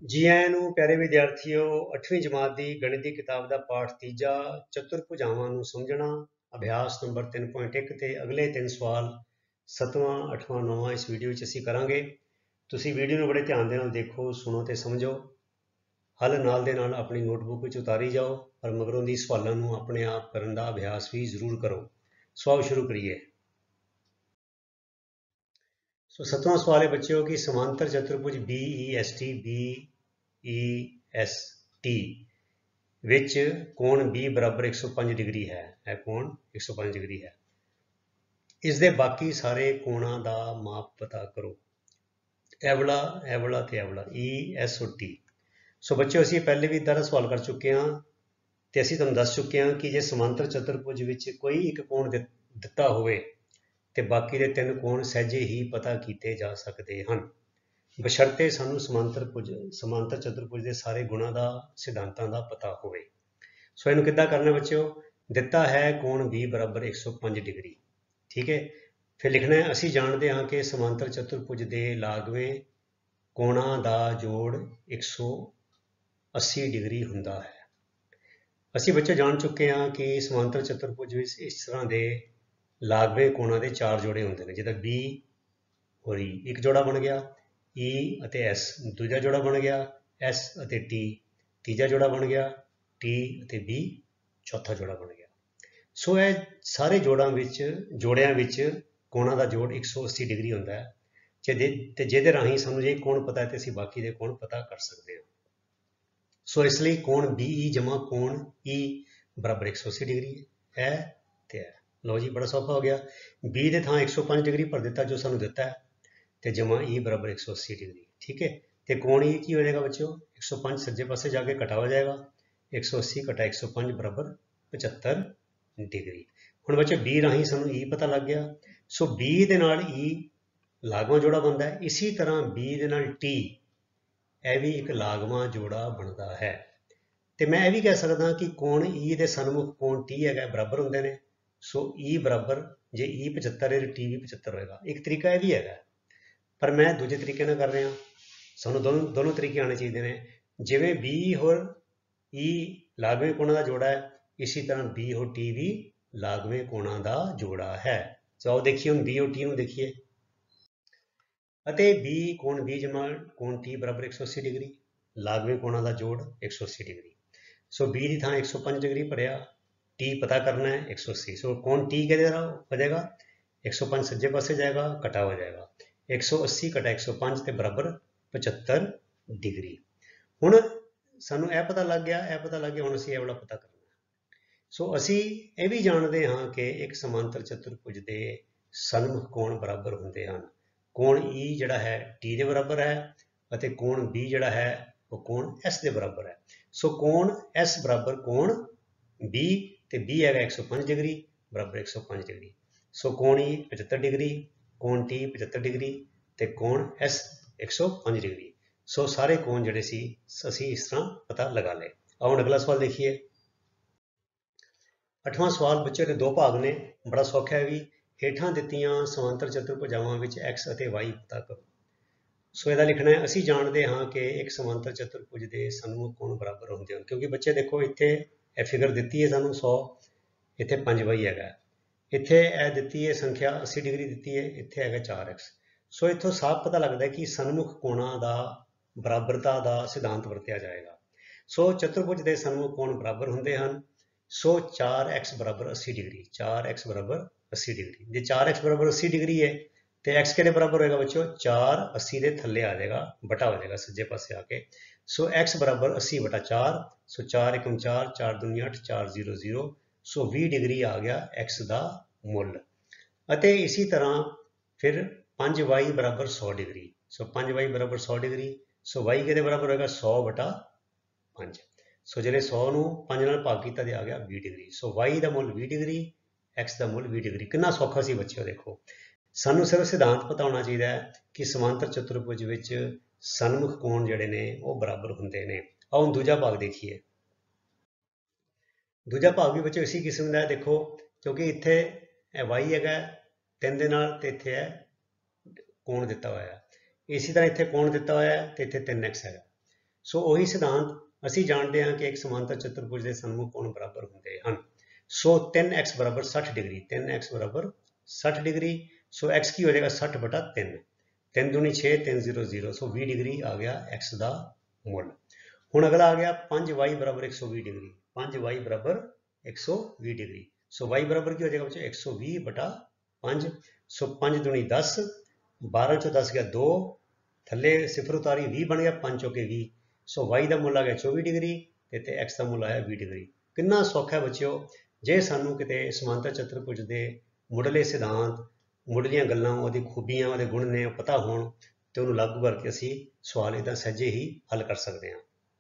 जी आਇਆਂ ਨੂੰ ਪਿਆਰੇ ਵਿਦਿਆਰਥੀਓ 8ਵੀਂ ਜਮਾਤ ਦੀ ਗਣਿਤ ਦੀ ਕਿਤਾਬ ਦਾ ਪਾਠ ਤੀਜਾ ਚਤੁਰਭੁਜਾਵਾਂ ਨੂੰ ਸਮਝਣਾ ਅਭਿਆਸ ਨੰਬਰ 3.1 ਤੇ ਅਗਲੇ 3 ਸਵਾਲ 7ਵਾਂ 8ਵਾਂ 9ਵਾਂ ਇਸ ਵੀਡੀਓ ਵਿੱਚ ਅਸੀਂ ਕਰਾਂਗੇ। ਤੁਸੀਂ ਵੀਡੀਓ ਨੂੰ ਬੜੇ ਧਿਆਨ ਦੇ ਨਾਲ ਦੇਖੋ, ਸੁਣੋ ਤੇ ਸਮਝੋ। ਹੱਲ ਨਾਲ ਦੇ ਨਾਲ ਆਪਣੀ ਨੋਟਬੁੱਕ ਵਿੱਚ ਉਤਾਰੀ ਜਾਓ, ਪਰ ਮਗਰੋਂ ਦੀ ਸਵਾਲਾਂ ਨੂੰ ਆਪਣੇ ਆਪ ਕਰਨ ਦਾ ਅਭਿਆਸ ਵੀ ਜ਼ਰੂਰ ਕਰੋ। ਸੋ ਆਓ ਸ਼ੁਰੂ ਕਰੀਏ। सो 7वां सवाल है बच्चों की समांतर चतुर्भुज BEST विच कोण B बराबर 105 डिग्री है। कोण 105 डिग्री है। इस दे बाकी सारे कोणां दा माप पता करो। एवला एवला ते एवला ES और T। सो बच्चों असीं पहले भी इदां दा सवाल कर चुके हाँ ते असीं तुहानूं दस चुके हाँ कि जे समांतर चतुर्भुज विच कोई एक कोण दिता होवे ਤੇ ਬਾਕੀ ਦੇ ਤਿੰਨ ਕੋਣ ਸਹਿਜੇ ਹੀ ਪਤਾ ਕੀਤੇ ਜਾ ਸਕਦੇ ਹਨ, ਬਸ਼ਰਤੇ ਸਾਨੂੰ ਸਮਾਂਤਰ ਚਤੁਰਭੁਜ ਦੇ ਸਾਰੇ ਗੁਣਾਂ ਦਾ ਸਿਧਾਂਤਾਂ ਦਾ ਪਤਾ ਹੋਵੇ। ਸੋ ਇਹਨੂੰ ਕਿੱਦਾਂ ਕਰਨਾ ਬੱਚਿਓ? ਦਿੱਤਾ ਹੈ ਕੋਣ B ਬਰਾਬਰ 105 ਡਿਗਰੀ, ਠੀਕ ਹੈ। ਫਿਰ ਲਿਖਣਾ ਹੈ ਅਸੀਂ ਜਾਣਦੇ ਹਾਂ ਕਿ ਸਮਾਂਤਰ ਚਤੁਰਭੁਜ ਦੇ ਲਾਗਵੇਂ ਕੋਣਾਂ ਦਾ ਜੋੜ 180 ਡਿਗਰੀ ਹੁੰਦਾ ਹੈ। ਅਸੀਂ ਬੱਚੇ ਜਾਣ ਚੁੱਕੇ ਹਾਂ ਕਿ ਸਮਾਂਤਰ ਚਤੁਰਭੁਜ ਵਿੱਚ ਇਸ ਤਰ੍ਹਾਂ ਦੇ ਲਾਗਵੇਂ ਕੋਣਾਂ ਦੇ ਚਾਰ ਜੋੜੇ ਹੁੰਦੇ ਨੇ, ਜਿੱਦਾਂ B ਔਰ E ਇੱਕ ਜੋੜਾ ਬਣ ਗਿਆ, E ਅਤੇ S ਦੂਜਾ ਜੋੜਾ ਬਣ ਗਿਆ, S ਅਤੇ T ਤੀਜਾ ਜੋੜਾ ਬਣ ਗਿਆ, T ਅਤੇ B ਚੌਥਾ ਜੋੜਾ ਬਣ ਗਿਆ। ਸੋ ਇਹ ਸਾਰੇ ਜੋੜਿਆਂ ਵਿੱਚ ਕੋਣਾਂ ਦਾ ਜੋੜ 180 ਡਿਗਰੀ ਹੁੰਦਾ ਹੈ ਤੇ ਜਿਹਦੇ ਰਾਹੀਂ ਸਾਨੂੰ ਜੇ ਕੋਣ ਪਤਾ ਹੈ ਤੇ ਅਸੀਂ ਬਾਕੀ ਦੇ ਕੋਣ ਪਤਾ ਕਰ ਸਕਦੇ ਹਾਂ। ਸੋ ਇਸ ਲਈ ਕੋਣ BE ਜਮਾ ਕੋਣ E ਬਰਾਬਰ 180 ਡਿਗਰੀ ਹੈ ਤੇ ਹੈ। लो जी बड़ा सौखा हो गया। B के थां 105 डिग्री भर दिता जो सानू दिता है तो जमा E बराबर 180 डिग्री, ठीक है। तो कोण E की हो जाएगा बच्चों? 105 सज्जे पासे जाके कटा हो जाएगा, 180 कटा 105 बराबर 75 डिग्री। हुण बच्चों B राही सानू E पता लग गया। सो B दे नाल E लागवा जोड़ा बनता है, इसी तरह B दे नाल T यह भी एक लागवा जोड़ा बनता है। तो मैं यह भी कह सकता कि कोण E दे सन्मुख कोण T है बराबर होंगे ने। सो E बराबर जे E 75 है तो T भी 75 होएगा। एक तरीका यह भी है, पर मैं दूजे तरीके नाल कर रहा। सानू दोनों तरीके आने चाहिए ने। जिवें B और E लागवें कोणां दा जोड़ा है, इसी तरह B और T भी लागवें कोणां दा जोड़ा है। तो आओ देखिए हम B और T नूं देखिए। B कोण B जमा कोण T बराबर 180 डिग्री, लागवें कोणां दा जोड़ 180 डिग्री। सो B की थां 105 डिग्री भरिया, T पता करना है 180। सो कोण T के हो जाएगा 105 सज्जे पासे जाएगा, कटा हो जाएगा, 180 कटा 105 के बराबर 75 डिग्री। हुण सानू यह पता लग गया, हुण असीं यह वाला पता करना। सो असीं यह भी जानते हाँ कि एक समांतर चतुर्भुज के सन्मुख कोण बराबर होंदे हन। कोण E जिहड़ा है T के बराबर है और कोण B जिहड़ा है वो कोण S के बराबर है। सो कोण S बराबर कोण B ते B है 105 डिग्री बराबर 105 डिग्री। सो कोण E 75 डिग्री, कोण T 75 डिग्री ते कोण S 105 डिग्री। सो सारे कोण जिहड़े सी असीं इस तरह पता लगा ले। आओ अगला सवाल देखिए। 8वां सवाल बच्चों के दो भाग ने, बड़ा सौखा है भी। हेठां दित्तियां समांतर चतुर्भुजावां विच X ਅਤੇ Y पता करो। सो ਇਹਦਾ लिखना है असीं जानते हाँ कि एक समांतर चतुर्भुज के सन्मुख कोण बराबर होंदे हैं, क्योंकि बच्चे देखो इत्थे ਇਹ फिगर दी है सानू 100, इत्थे 5y है, इत्थे यह दी है संख्या 80 डिग्री दी है, इत्थे है 4x। सो इत्थों साफ पता लगता है कि सन्मुख कोणां दा बराबरता का सिद्धांत वरत्या जाएगा। सो चतुर्भुज के सन्मुख कोण बराबर होंदे हैं। सो 4x बराबर 80 डिग्री, 4x बराबर 80 डिग्री। जे 4x बराबर 80 डिग्री है तो x के बराबर होएगा बच्चों? 4 80 के थले आ जाएगा, बटा हो जाएगा सज्जे पासे आके। सो x बराबर 80 बटा 4। सो 4 एकम 4, 4 दूनी 8, 4 0 0। सो 20 डिग्री आ गया x का मुल। अते इसी तरह फिर 5y बराबर 100 डिग्री। सो 5y बराबर 100 डिग्री। सो y के बराबर होगा 100 बटा 5। सो जिहड़े 100 नूं 5 नाल भाग कीता ते आ गया 20 डिग्री। सो y का मुल 20 डिग्री, x का मुल 20 डिग्री। कितना सौखा सी बच्चों, देखो सानू सिर्फ सिद्धांत पता होना चाहिए कि समांतर चतुर्भुज विच सन्मुख कोण जिहड़े ने वो बराबर हुंदे ने। आओ हुण दूजा भाग देखिए। दूजा भाग भी बच्चों इसी किस्म का है। देखो क्योंकि इत्थे y है 3 दे नाल ते इत्थे है कोण दिता हुआ है, इसी तरह इत्थे कोण दिता हुआ है तो इत्थे 3x है। ਸੋ ਉਹੀ ਸਿਧਾਂਤ ਅਸੀਂ ਜਾਣਦੇ ਹਾਂ ਕਿ ਇੱਕ ਸਮਾਂਤਰ ਚਤੁਰਭੁਜ ਦੇ ਸਨਮੁਖ ਕੋਣ ਬਰਾਬਰ ਹੁੰਦੇ ਹਨ। ਸੋ 3x ਬਰਾਬਰ 60 ਡਿਗਰੀ, 3x ਬਰਾਬਰ 60 ਡਿਗਰੀ। ਸੋ x ਕੀ ਹੋ ਜਾਏਗਾ 60 ਬਟਾ 3, 3 ਦੂਣੀ 6, 3 0 0, ਸੋ 20 ਡਿਗਰੀ ਆ ਗਿਆ x ਦਾ ਮੁੱਲ। ਹੁਣ ਅਗਲਾ ਆ ਗਿਆ 5y ਬਰਾਬਰ 120 ਡਿਗਰੀ, 5y ਬਰਾਬਰ 120 ਡਿਗਰੀ। ਸੋ y ਬਰਾਬਰ ਕੀ ਹੋ ਜਾਏਗਾ ਬੱਚੋ 120 ਬਟਾ 5, ਸੋ 5 ਦੂਣੀ 10, 12 ਚੋਂ 10 ਗਿਆ 2, ਥੱਲੇ ਸਿਫਰ ਉਤਾਰੀ 20 ਬਣ ਗਿਆ, 5 ਚੌਕੇ 20। ਸੋ y ਦਾ ਮੁੱਲ ਆ ਗਿਆ 24 ਡਿਗਰੀ ਤੇ x ਦਾ ਮੁੱਲ ਆਇਆ 20 ਡਿਗਰੀ। ਕਿੰਨਾ ਸੌਖਾ ਹੈ ਬੱਚਿਓ, ਜੇ ਸਾਨੂੰ ਕਿਤੇ ਸਮਾਂਤਰ ਚਤੁਰਭੁਜ ਦੇ ਮੁੱਢਲੇ ਸਿਧਾਂਤ, ਮੁੱਢਲੀਆਂ ਗੱਲਾਂ, ਉਹਦੀ ਖੂਬੀਆਂ, ਉਹਦੇ ਗੁਣ ਨੇ ਪਤਾ ਹੋਣ ਤੇ ਉਹਨੂੰ ਲਾਗੂ ਕਰਕੇ ਅਸੀਂ ਸਵਾਲ ਇਹਦਾ ਸਹਿਜੇ ਹੀ ਹੱਲ ਕਰ ਸਕਦੇ ਹਾਂ।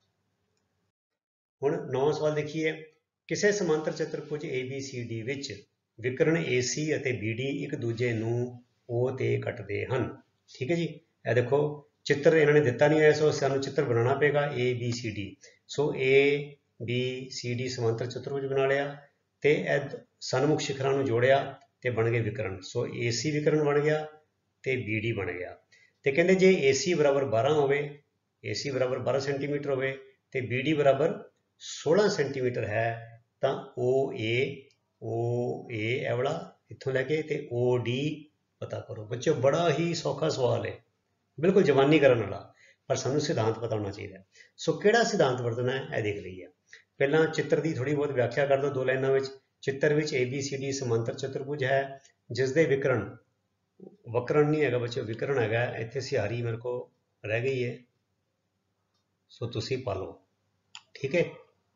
ਹੁਣ 9ਵਾਂ ਸਵਾਲ ਦੇਖੀਏ। ਕਿਸੇ ਸਮਾਂਤਰ ਚਤੁਰਭੁਜ ABCD ਵਿੱਚ ਵਿਕਰਣ AC ਅਤੇ BD ਇੱਕ ਦੂਜੇ ਨੂੰ O ਤੇ ਕੱਟਦੇ ਹਨ। ਠੀਕ ਹੈ ਜੀ, ਇਹ ਦੇਖੋ ਚਿੱਤਰ ਇਹਨਾਂ ਨੇ ਦਿੱਤਾ ਨਹੀਂ ਹੈ, ਸੋ ਸਾਨੂੰ ਚਿੱਤਰ ਬਣਾਉਣਾ ਪਏਗਾ ABCD। ਸੋ ABCD ਸਮਾਂਤਰ ਚਤੁਰਭੁਜ ਬਣਾ ਲਿਆ ਤੇ ਇਹ ਸਨਮੁਖ ਸਿਖਰਾਂ ਨੂੰ ਜੋੜਿਆ ਤੇ ਬਣ ਗਏ ਵਿਕਰਣ। ਸੋ AC ਵਿਕਰਣ ਬਣ ਗਿਆ ਤੇ BD ਬਣ ਗਿਆ। ਤੇ ਕਹਿੰਦੇ ਜੇ AC ਬਰਾਬਰ 12 ਹੋਵੇ, AC ਬਰਾਬਰ 12 ਸੈਂਟੀਮੀਟਰ ਹੋਵੇ ਤੇ BD ਬਰਾਬਰ 16 ਸੈਂਟੀਮੀਟਰ ਹੈ ਤਾਂ OA ਇਹ ਵਾਲਾ ਇੱਥੋਂ ਲੈ ਕੇ ਤੇ OD ਪਤਾ ਕਰੋ। ਬੱਚਿਓ ਬੜਾ ਹੀ ਸੌਖਾ ਸਵਾਲ ਹੈ, ਬਿਲਕੁਲ ਜਵਾਨੀ ਕਰਨ ਵਾਲਾ, ਪਰ ਸਾਨੂੰ ਸਿਧਾਂਤ ਪਤਾ ਹੋਣਾ ਚਾਹੀਦਾ। ਸੋ ਕਿਹੜਾ ਸਿਧਾਂਤ ਵਰਤਣਾ ਹੈ ਇਹ ਦੇਖ ਲਈਏ। ਪਹਿਲਾਂ ਚਿੱਤਰ ਦੀ ਥੋੜੀ ਬਹੁਤ ਵਿਆਖਿਆ ਕਰ ਦਿਓ 2 ਲਾਈਨਾਂ ਵਿੱਚ। ਚਿੱਤਰ ਵਿੱਚ ABCD ਸਮਾਂਤਰ ਚਤੁਰਭੁਜ ਹੈ ਜਿਸ ਦੇ ਵਿਕਰਣ, ਵਕਰਣ ਨਹੀਂ ਹੈਗਾ ਬੱਚਿਓ, ਵਿਕਰਣ ਹੈਗਾ। ਇੱਥੇ ਸਿਹਾਰੀ ਮੇਰੇ ਕੋ ਰਹਿ ਗਈ ਹੈ, ਸੋ ਤੁਸੀਂ ਪਾ ਲਓ। ਠੀਕ ਹੈ,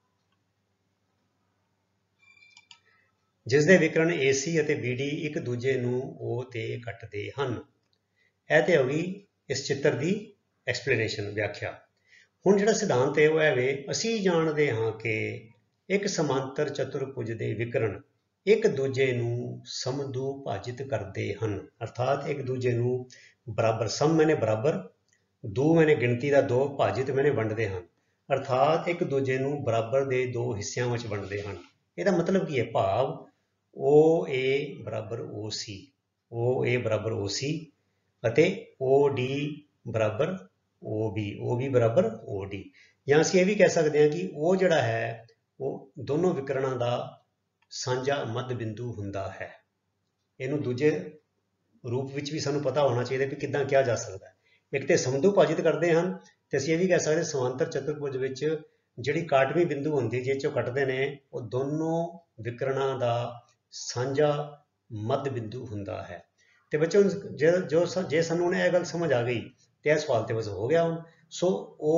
ਜਿਸ ਦੇ ਵਿਕਰਣ AC ਅਤੇ BD ਇੱਕ ਦੂਜੇ ਨੂੰ O ਤੇ ਕੱਟਦੇ ਹਨ। ਇਹ ਤੇ ਹੋ ਗਈ ਇਸ ਚਿੱਤਰ ਦੀ ਐਕਸਪਲੇਨੇਸ਼ਨ, ਵਿਆਖਿਆ। ਹੁਣ ਜਿਹੜਾ ਸਿਧਾਂਤ ਹੈ ਉਹ ਹੈ ਵੇ, ਅਸੀਂ ਜਾਣਦੇ ਹਾਂ ਕਿ ਇੱਕ ਸਮਾਂਤਰ ਚਤੁਰਭੁਜ ਦੇ ਵਿਕਰਣ ਇੱਕ ਦੂਜੇ ਨੂੰ ਸਮਦੂ ਭਾਜਿਤ ਕਰਦੇ ਹਨ। ਅਰਥਾਤ ਇੱਕ ਦੂਜੇ ਨੂੰ ਬਰਾਬਰ, ਸਮ ਮੈਨੇ ਬਰਾਬਰ, ਦੂ ਮੈਨੇ ਗਿਣਤੀ ਦਾ 2, ਭਾਜਿਤ ਮੈਨੇ ਵੰਡਦੇ ਹਨ। ਅਰਥਾਤ ਇੱਕ ਦੂਜੇ ਨੂੰ ਬਰਾਬਰ ਦੇ 2 ਹਿੱਸਿਆਂ ਵਿੱਚ ਵੰਡਦੇ ਹਨ। ਇਹਦਾ ਮਤਲਬ ਕੀ ਹੈ? ਭਾਵ OA ਬਰਾਬਰ OC, OA ਬਰਾਬਰ OC ਅਤੇ OD ਬਰਾਬਰ OB, OB ਬਰਾਬਰ OD। ਜਾਂ ਅਸੀਂ ਇਹ ਵੀ ਕਹਿ ਸਕਦੇ ਹਾਂ ਕਿ ਉਹ ਜਿਹੜਾ ਹੈ ਉਹ ਦੋਨੋਂ ਵਿਕਰਣਾਂ ਦਾ ਸਾਂਝਾ ਮੱਧ ਬਿੰਦੂ ਹੁੰਦਾ ਹੈ। ਇਹਨੂੰ ਦੂਜੇ ਰੂਪ ਵਿੱਚ ਵੀ ਸਾਨੂੰ ਪਤਾ ਹੋਣਾ ਚਾਹੀਦਾ ਕਿ ਕਿੱਦਾਂ ਕਿਹਾ ਜਾ ਸਕਦਾ ਹੈ। ਇੱਕ ਤੇ ਸਮਦੂ ਭਾਜਿਤ ਕਰਦੇ ਹਨ ਤੇ ਅਸੀਂ ਇਹ ਵੀ ਕਹਿ ਸਕਦੇ ਸਮਾਂਤਰ ਚਤੁਰਭੁਜ ਵਿੱਚ ਜਿਹੜੀ ਕਾਟਵੀਂ ਬਿੰਦੂ ਹੁੰਦੀ ਜਿਸ ਚੋਂ ਕੱਟਦੇ ਨੇ ਉਹ ਦੋਨੋਂ ਵਿਕਰਣਾਂ ਦਾ ਸਾਂਝਾ ਮੱਧ ਬਿੰਦੂ ਹੁੰਦਾ ਹੈ। ਤੇ ਬੱਚਿਓ ਜੇ ਸਾਨੂੰ ਹੁਣ ਇਹ ਗੱਲ ਸਮਝ ਆ ਗਈ ਤੇ ਇਹ ਸਵਾਲ ਤੇ ਬਸ ਹੋ ਗਿਆ ਹੁਣ। ਸੋ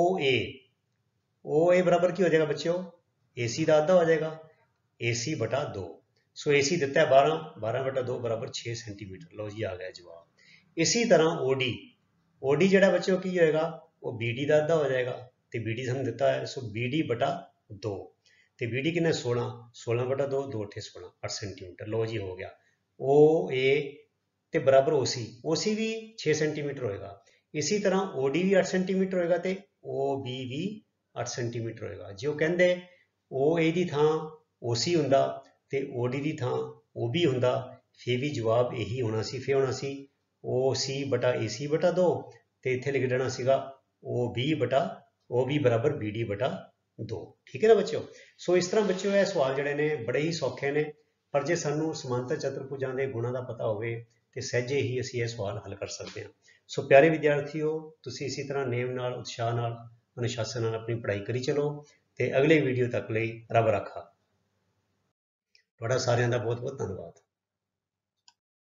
OA ਬਰਾਬਰ ਕੀ ਹੋ ਜਾਏਗਾ ਬੱਚਿਓ? AC ਦਾ ਅੱਧਾ ਹੋ ਜਾਏਗਾ, AC ਬਟਾ 2। ਸੋ AC ਦਿੱਤਾ ਹੈ 12, 12 ਬਟਾ 2 ਬਰਾਬਰ 6 ਸੈਂਟੀਮੀਟਰ। ਲਓ ਜੀ ਆ ਗਿਆ ਜਵਾਬ। ਇਸੀ ਤਰ੍ਹਾਂ OD ਜਿਹੜਾ ਬੱਚਿਓ ਕੀ ਹੋਏਗਾ? ਉਹ BD ਦਾ ਅੱਧਾ ਹੋ ਜਾਏਗਾ ਤੇ BD ਸਾਨੂੰ ਦਿੱਤਾ ਹੈ, ਸੋ BD ਬਟਾ 2 ਤੇ BD ਕਿੰਨਾ 16, 16 ਬਟਾ 2, 2 8 16, 8 ਸੈਂਟੀਮੀਟਰ। ਲਓ ਜੀ ਹੋ ਗਿਆ। OA ਤੇ ਬਰਾਬਰ OC ਵੀ 6 ਸੈਂਟੀਮੀਟਰ ਹੋਏਗਾ। ਇसी ਤਰ੍ਹਾਂ OD ਵੀ 8 ਸੈਂਟੀਮੀਟਰ ਹੋਏਗਾ ਤੇ OB ਵੀ 8 ਸੈਂਟੀਮੀਟਰ ਹੋਏਗਾ। ਜੇ ਉਹ ਕਹਿੰਦੇ OA ਦੀ ਥਾਂ OC ਹੁੰਦਾ ਤੇ OD ਦੀ ਥਾਂ OB ਹੁੰਦਾ, ਫਿਰ ਵੀ ਜਵਾਬ ਇਹੀ ਹੋਣਾ ਸੀ। ਫਿਰ ਹੋਣਾ ਸੀ OC ਬਟਾ AC ਬਟਾ 2 ਤੇ ਇੱਥੇ ਲਿਖ ਦੇਣਾ ਸੀਗਾ OB ਬਰਾਬਰ BD ਬਟਾ 2। ਠੀਕ ਹੈ ਨਾ ਬੱਚਿਓ? ਸੋ ਇਸ ਤਰ੍ਹਾਂ ਬੱਚਿਓ ਇਹ ਸਵਾਲ ਜਿਹੜੇ ਨੇ ਬੜੇ ਹੀ ਸੌਖੇ ਨੇ, ਪਰ ਜੇ ਸਾਨੂੰ ਸਮਾਂਤਰ ਚਤੁਰਭੁਜਾਂ ਦੇ ਗੁਣਾਂ ਦਾ ਪਤਾ ਹੋਵੇ ਤੇ ਸਹਿਜੇ ਹੀ ਅਸੀਂ ਇਹ ਸਵਾਲ ਹੱਲ ਕਰ ਸਕਦੇ ਹਾਂ। ਸੋ ਪਿਆਰੇ ਵਿਦਿਆਰਥੀਓ, ਤੁਸੀਂ ਇਸੇ ਤਰ੍ਹਾਂ ਨੇਮ ਨਾਲ, ਉਤਸ਼ਾਹ ਨਾਲ, ਅਨੁਸ਼ਾਸਨ ਨਾਲ ਆਪਣੀ ਪੜ੍ਹਾਈ ਕਰੀ ਚਲੋ ਤੇ ਅਗਲੇ ਵੀਡੀਓ ਤੱਕ ਲਈ ਰੱਬ ਰਾਖਾ। ਤੁਹਾਡਾ ਸਾਰਿਆਂ ਦਾ ਬਹੁਤ ਬਹੁਤ ਧੰਨਵਾਦ।